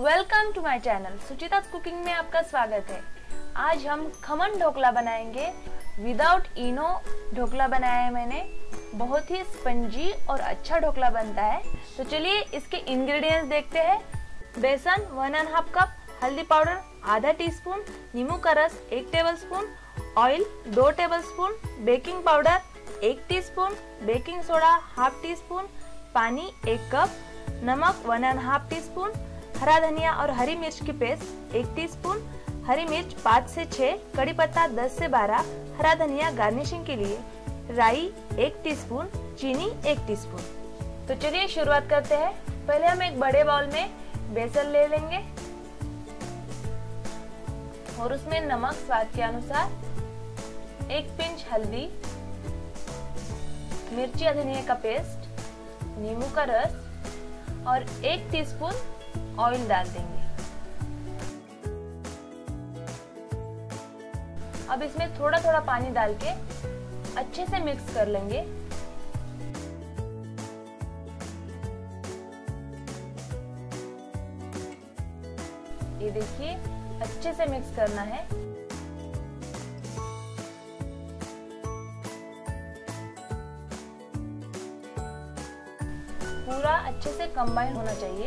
Welcome to my channel Suchita cooking में आपका स्वागत है। आज हम खमन ढोकला बनाएंगे। विदाउट इनो ढोकला बनाया है मैंने। बहुत ही स्पंजी और अच्छा ढोकला बनता है। तो चलिए इसके इंग्रेडिएंट्स देखते हैं। बेसन 1½ कप, हल्दी पाउडर आधा टीस्पून, नींबू का रस 1 tablespoon, oil 2 tablespoon, baking powder 1 teaspoon, baking soda ½ teaspoon, पानी 1 कप, नमक 1½ टीस्पून, हरा धनिया और हरी मिर्च की पेस्ट 1 टीस्पून, हरी मिर्च 5 से 6, कड़ी पत्ता 10 से 12, हरा धनिया गार्निशिंग के लिए, राई 1 टीस्पून, चीनी 1 टीस्पून। तो चलिए शुरुआत करते हैं। पहले हम एक बड़े बाउल में बेसन ले लेंगे और उसमें नमक स्वाद के अनुसार, 1 पिंच हल्दी, मिर्ची धनिया का पेस्ट, नींबू का रस और 1 टीस्पून ऑयल डाल देंगे। अब इसमें थोड़ा थोड़ा पानी डाल के अच्छे से मिक्स कर लेंगे। ये देखिए अच्छे से मिक्स करना है। पूरा अच्छे से कंबाइन होना चाहिए।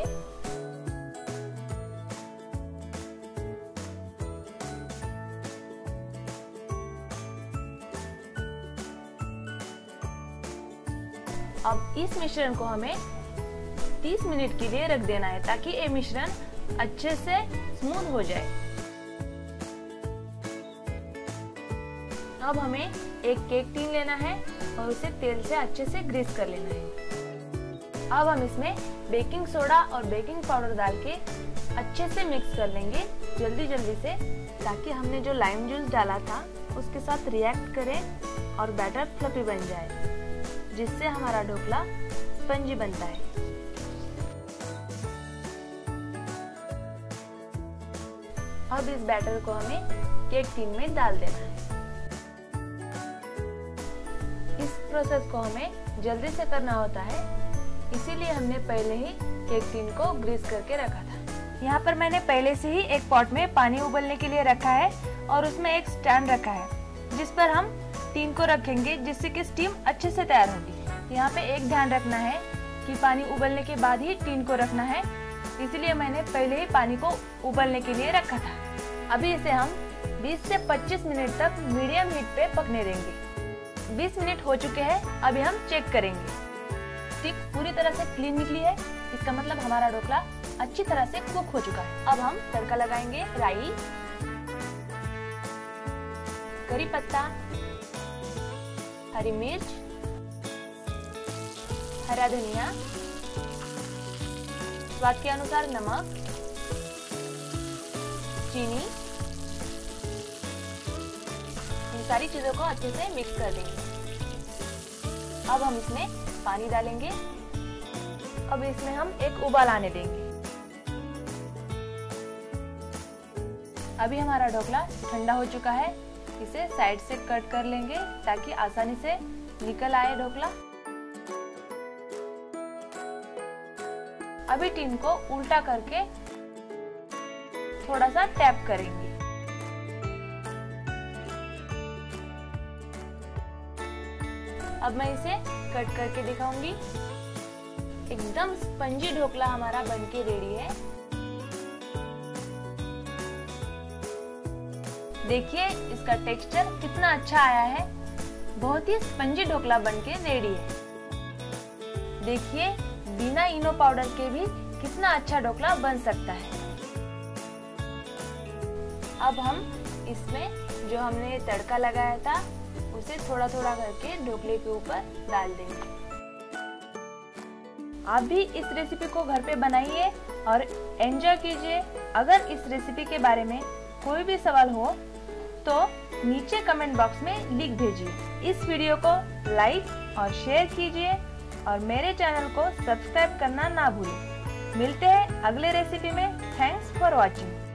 अब इस मिश्रण को हमें 30 मिनट के लिए रख देना है ताकि ये मिश्रण अच्छे से स्मूथ हो जाए। अब हमें एक केक टिन लेना है और उसे तेल से अच्छे से ग्रीस कर लेना है। अब हम इसमें बेकिंग सोडा और बेकिंग पाउडर डाल के अच्छे से मिक्स कर लेंगे जल्दी से, ताकि हमने जो लाइम जूस डाला था उसके साथ रिएक्ट करे और बैटर फ्लफी बन जाए, जिससे हमारा ढोकला स्पंजी बनता है। अब इस बैटर को हमें केक टिन में डाल देना है। इस प्रोसेस को हमें जल्दी से करना होता है, इसीलिए हमने पहले ही केक टिन को ग्रीस करके रखा था। यहाँ पर मैंने पहले से ही एक पॉट में पानी उबलने के लिए रखा है और उसमें एक स्टैंड रखा है जिस पर हम टिन को रखेंगे, जिससे कि स्टीम अच्छे से तैयार होगी। यहाँ पे एक ध्यान रखना है कि पानी उबलने के बाद ही टिन को रखना है, इसलिए मैंने पहले ही पानी को उबलने के लिए रखा था। अभी इसे हम 20 से 25 मिनट तक मीडियम हीट पे पकने देंगे। 20 मिनट हो चुके हैं। अभी हम चेक करेंगे। स्टिक पूरी तरह से क्लीन निकली है, इसका मतलब हमारा ढोकला अच्छी तरह से कुक हो चुका है। अब हम तड़का लगाएंगे। राई, करी पत्ता, हरी मिर्च, हरा धनिया, स्वाद के अनुसार नमक, चीनी, इन सारी चीजों को अच्छे से मिक्स कर देंगे। अब हम इसमें पानी डालेंगे। अब इसमें हम एक उबाल आने देंगे। अभी हमारा ढोकला ठंडा हो चुका है। इसे साइड से कट कर लेंगे ताकि आसानी से निकल आए ढोकला। अभी टिन को उल्टा करके थोड़ा सा टैप करेंगे। अब मैं इसे कट करके दिखाऊंगी। एकदम स्पंजी ढोकला हमारा बनके रेडी है। देखिए इसका टेक्सचर कितना अच्छा आया है। बहुत ही स्पंजी ढोकला बनके रेडी है। देखिए बिना इनो पाउडर के भी कितना अच्छा ढोकला बन सकता है। अब हम इसमें जो हमने तड़का लगाया था उसे थोड़ा थोड़ा करके ढोकले के ऊपर डाल देंगे। आप भी इस रेसिपी को घर पे बनाइए और एंजॉय कीजिए। अगर इस रेसिपी के बारे में कोई भी सवाल हो तो नीचे कमेंट बॉक्स में लिख भेजिए। इस वीडियो को लाइक और शेयर कीजिए और मेरे चैनल को सब्सक्राइब करना ना भूलें। मिलते हैं अगले रेसिपी में। Thanks for watching.